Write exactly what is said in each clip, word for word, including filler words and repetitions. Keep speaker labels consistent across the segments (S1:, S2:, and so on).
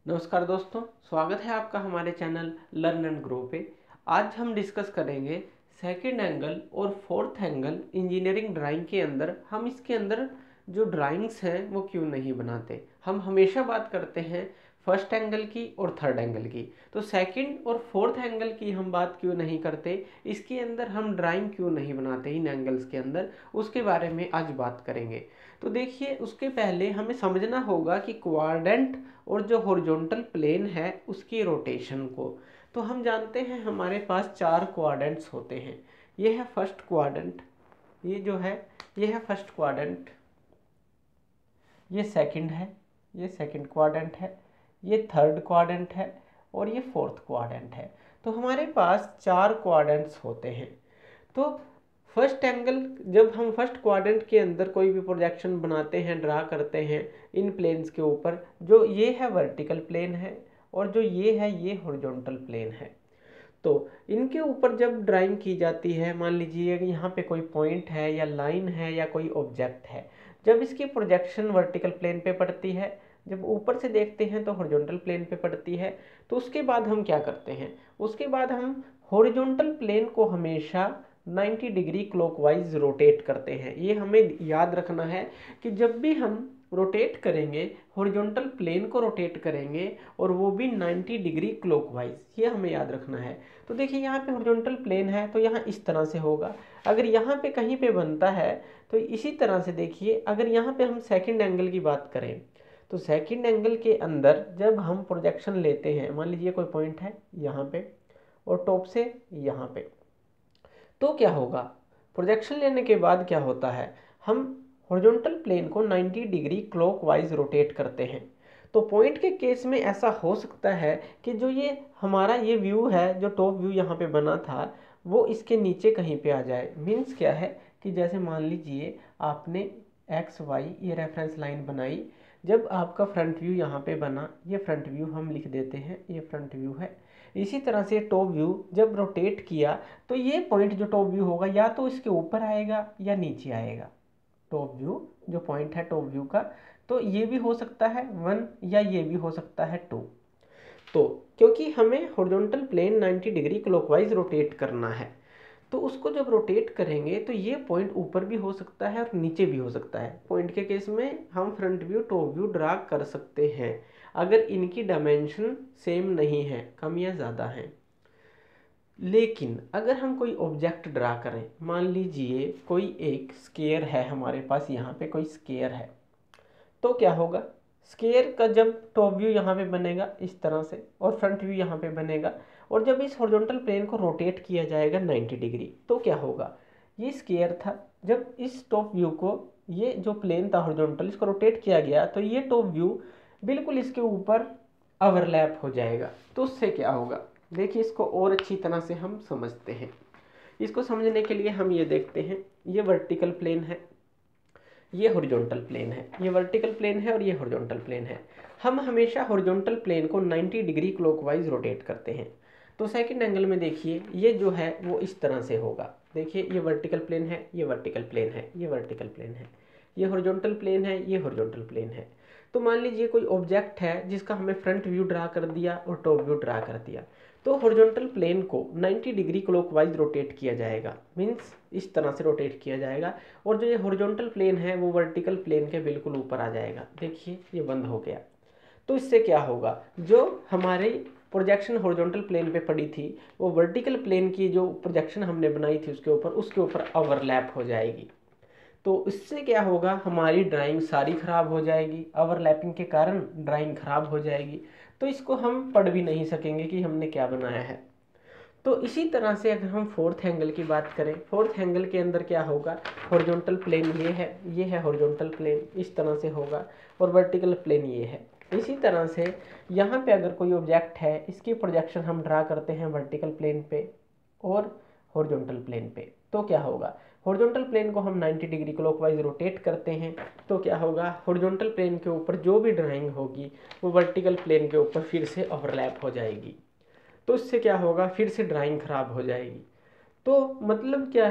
S1: नमस्कार दोस्तों, स्वागत है आपका हमारे चैनल लर्न एंड ग्रो पे। आज हम डिस्कस करेंगे सेकंड एंगल और फोर्थ एंगल इंजीनियरिंग ड्राइंग के अंदर। हम इसके अंदर जो ड्राइंग्स हैं वो क्यों नहीं बनाते। हम हमेशा बात करते हैं फर्स्ट एंगल की और थर्ड एंगल की, तो सेकंड और फोर्थ एंगल की हम बात क्यों नहीं करते, इसके अंदर हम ड्राइंग क्यों नहीं बनाते इन एंगल्स के अंदर, उसके बारे में आज बात करेंगे। तो देखिए, उसके पहले हमें समझना होगा कि क्वाड्रेंट और जो हॉरिजॉन्टल प्लेन है उसकी रोटेशन को। तो हम जानते हैं हमारे पास चार क्वाड्रेंट्स होते हैं। ये है फर्स्ट क्वाड्रेंट, ये जो है ये है फर्स्ट क्वाड्रेंट, ये सेकंड है, ये सेकंड क्वाड्रेंट है, ये थर्ड क्वाड्रेंट है और ये फोर्थ क्वाड्रेंट है। तो हमारे पास चार क्वाड्रेंट्स होते हैं। तो फर्स्ट एंगल, जब हम फर्स्ट क्वाड्रेंट के अंदर कोई भी प्रोजेक्शन बनाते हैं, ड्रा करते हैं इन प्लेन्स के ऊपर, जो ये है वर्टिकल प्लेन है और जो ये है ये हॉरिजॉन्टल प्लेन है। तो इनके ऊपर जब ड्राइंग की जाती है, मान लीजिए यहाँ पे कोई पॉइंट है या लाइन है या कोई ऑब्जेक्ट है, जब इसकी प्रोजेक्शन वर्टिकल प्लेन पे पड़ती है, जब ऊपर से देखते हैं तो हॉरिजॉन्टल प्लेन पे पड़ती है, तो उसके बाद हम क्या करते हैं, उसके बाद हम हॉरिजॉन्टल प्लेन को हमेशा नब्बे डिग्री क्लॉकवाइज रोटेट करते हैं। ये हमें याद रखना है कि जब भी हम रोटेट करेंगे, हॉरिजॉन्टल प्लेन को रोटेट करेंगे और वो भी नब्बे डिग्री क्लॉकवाइज, ये हमें याद रखना है। तो देखिए, यहाँ पे हॉरिजॉन्टल प्लेन है तो यहाँ इस तरह से होगा। अगर यहाँ पे कहीं पे बनता है तो इसी तरह से देखिए, अगर यहाँ पे हम सेकंड एंगल की बात करें तो सेकंड एंगल के अंदर जब हम प्रोजेक्शन लेते हैं, मान लीजिए कोई पॉइंट है यहाँ पे और टॉप से यहाँ पे, तो क्या होगा, प्रोजेक्शन लेने के बाद क्या होता है, हम हॉरिजॉन्टल प्लेन को नब्बे डिग्री क्लॉकवाइज रोटेट करते हैं। तो पॉइंट के केस में ऐसा हो सकता है कि जो ये हमारा ये व्यू है, जो टॉप व्यू यहाँ पे बना था, वो इसके नीचे कहीं पे आ जाए। मीन्स क्या है कि जैसे मान लीजिए आपने एक्स वाई ये रेफरेंस लाइन बनाई, जब आपका फ्रंट व्यू यहाँ पे बना, ये फ्रंट व्यू हम लिख देते हैं, ये फ्रंट व्यू है। इसी तरह से टॉप व्यू जब रोटेट किया तो ये पॉइंट जो टॉप व्यू होगा या तो इसके ऊपर आएगा या नीचे आएगा। टॉप व्यू जो पॉइंट है टॉप व्यू का, तो ये भी हो सकता है वन या ये भी हो सकता है टू। तो क्योंकि हमें हॉरिजॉन्टल प्लेन नब्बे डिग्री क्लॉकवाइज रोटेट करना है, तो उसको जब रोटेट करेंगे तो ये पॉइंट ऊपर भी हो सकता है और नीचे भी हो सकता है। पॉइंट के केस में हम front view top view draw कर सकते हैं अगर इनकी डायमेंशन सेम नहीं है, कम या ज़्यादा है। लेकिन अगर हम कोई ऑब्जेक्ट ड्रा करें, मान लीजिए कोई एक स्केयर है हमारे पास, यहाँ पे कोई स्केयर है, तो क्या होगा, स्केयर का जब टॉप व्यू यहाँ पे बनेगा इस तरह से और फ्रंट व्यू यहाँ पे बनेगा, और जब इस हॉरिजॉन्टल प्लेन को रोटेट किया जाएगा नब्बे डिग्री, तो क्या होगा, ये स्केयर था, जब इस टॉप व्यू को, ये जो प्लेन था हॉरिजॉन्टल, इसको रोटेट किया गया तो ये टॉप व्यू बिल्कुल इसके ऊपर ओवरलैप हो जाएगा। तो उससे क्या होगा, देखिए इसको और अच्छी तरह से हम समझते हैं। इसको समझने के लिए हम ये देखते हैं, ये वर्टिकल प्लेन है, ये हॉरिजॉन्टल प्लेन है, ये वर्टिकल प्लेन है और ये हॉरिजॉन्टल प्लेन है। हम हमेशा हॉरिजॉन्टल प्लेन को नब्बे डिग्री क्लॉकवाइज रोटेट करते हैं। तो सेकंड एंगल में देखिए, ये जो है वो इस तरह से होगा। देखिए, ये वर्टिकल प्लेन है, ये वर्टिकल प्लेन है, ये वर्टिकल प्लेन है, ये हॉरिजॉन्टल प्लेन है, ये हॉरिजॉन्टल प्लेन है। तो मान लीजिए कोई ऑब्जेक्ट है जिसका हमें फ्रंट व्यू ड्रा कर दिया और टॉप व्यू ड्रा कर दिया, तो हॉरिजॉन्टल प्लेन को नब्बे डिग्री क्लॉकवाइज रोटेट किया जाएगा, मीन्स इस तरह से रोटेट किया जाएगा, और जो ये हॉरिजॉन्टल प्लेन है वो वर्टिकल प्लेन के बिल्कुल ऊपर आ जाएगा। देखिए, ये बंद हो गया। तो इससे क्या होगा, जो हमारी प्रोजेक्शन हॉरिजॉन्टल प्लेन पे पड़ी थी, वो वर्टिकल प्लेन की जो प्रोजेक्शन हमने बनाई थी उसके ऊपर उसके ऊपर ओवरलैप हो जाएगी। तो इससे क्या होगा, हमारी ड्राइंग सारी खराब हो जाएगी, ओवरलैपिंग के कारण ड्राइंग खराब हो जाएगी, तो इसको हम पढ़ भी नहीं सकेंगे कि हमने क्या बनाया है। तो इसी तरह से अगर हम फोर्थ एंगल की बात करें, फोर्थ एंगल के अंदर क्या होगा, हॉरिजॉन्टल प्लेन ये है, ये है हॉरिजॉन्टल प्लेन, इस तरह से होगा, और वर्टिकल प्लेन ये है। इसी तरह से यहाँ पे अगर कोई ऑब्जेक्ट है, इसकी प्रोजेक्शन हम ड्रा करते हैं वर्टिकल प्लेन पे और हॉरिजॉन्टल प्लेन पे, तो क्या होगा, हॉरिजॉन्टल प्लेन को हम नब्बे डिग्री क्लॉकवाइज रोटेट करते हैं, तो क्या होगा, हॉरिजॉन्टल प्लेन के ऊपर जो भी ड्राइंग होगी वो वर्टिकल प्लेन के ऊपर फिर से ओवरलैप हो जाएगी। तो इससे क्या होगा, फिर से ड्राइंग खराब हो जाएगी। तो मतलब क्या है,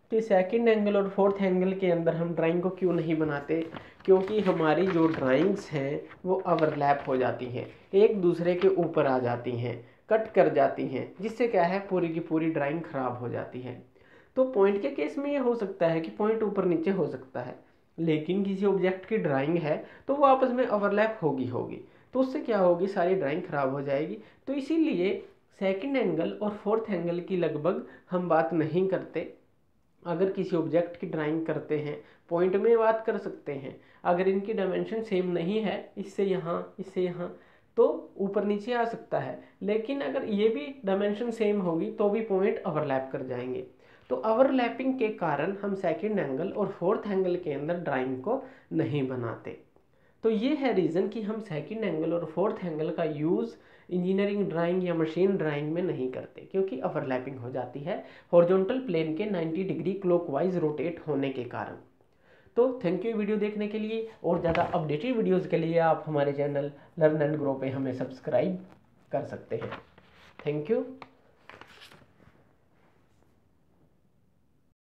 S1: कि सेकंड एंगल और फोर्थ एंगल के अंदर हम ड्राइंग को क्यों नहीं बनाते, क्योंकि हमारी जो ड्राइंग्स हैं वो ओवरलैप हो जाती हैं, एक दूसरे के ऊपर आ जाती हैं, कट कर जाती हैं, जिससे क्या है पूरी की पूरी ड्राइंग खराब हो जाती है। तो पॉइंट के केस में ये हो सकता है कि पॉइंट ऊपर नीचे हो सकता है, लेकिन किसी ऑब्जेक्ट की ड्राइंग है तो वो आपस में ओवरलैप होगी होगी तो उससे क्या होगी, सारी ड्राइंग खराब हो जाएगी। तो इसीलिए सेकंड एंगल और फोर्थ एंगल की लगभग हम बात नहीं करते। अगर किसी ऑब्जेक्ट की ड्राइंग करते हैं पॉइंट में बात कर सकते हैं, अगर इनकी डायमेंशन सेम नहीं है, इससे यहाँ इससे यहाँ, तो ऊपर नीचे आ सकता है। लेकिन अगर ये भी डायमेंशन सेम होगी तो भी पॉइंट ओवरलैप कर जाएंगे। तो ओवरलैपिंग के कारण हम सेकंड एंगल और फोर्थ एंगल के अंदर ड्राइंग को नहीं बनाते। तो ये है रीज़न कि हम सेकंड एंगल और फोर्थ एंगल का यूज़ इंजीनियरिंग ड्राइंग या मशीन ड्राइंग में नहीं करते, क्योंकि ओवरलैपिंग हो जाती है हॉरिजॉन्टल प्लेन के नब्बे डिग्री क्लॉकवाइज रोटेट होने के कारण। तो थैंक यू वीडियो देखने के लिए, और ज़्यादा अपडेटेड वीडियोज़ के लिए आप हमारे चैनल लर्न एंड ग्रो पे हमें सब्सक्राइब कर सकते हैं। Thank you.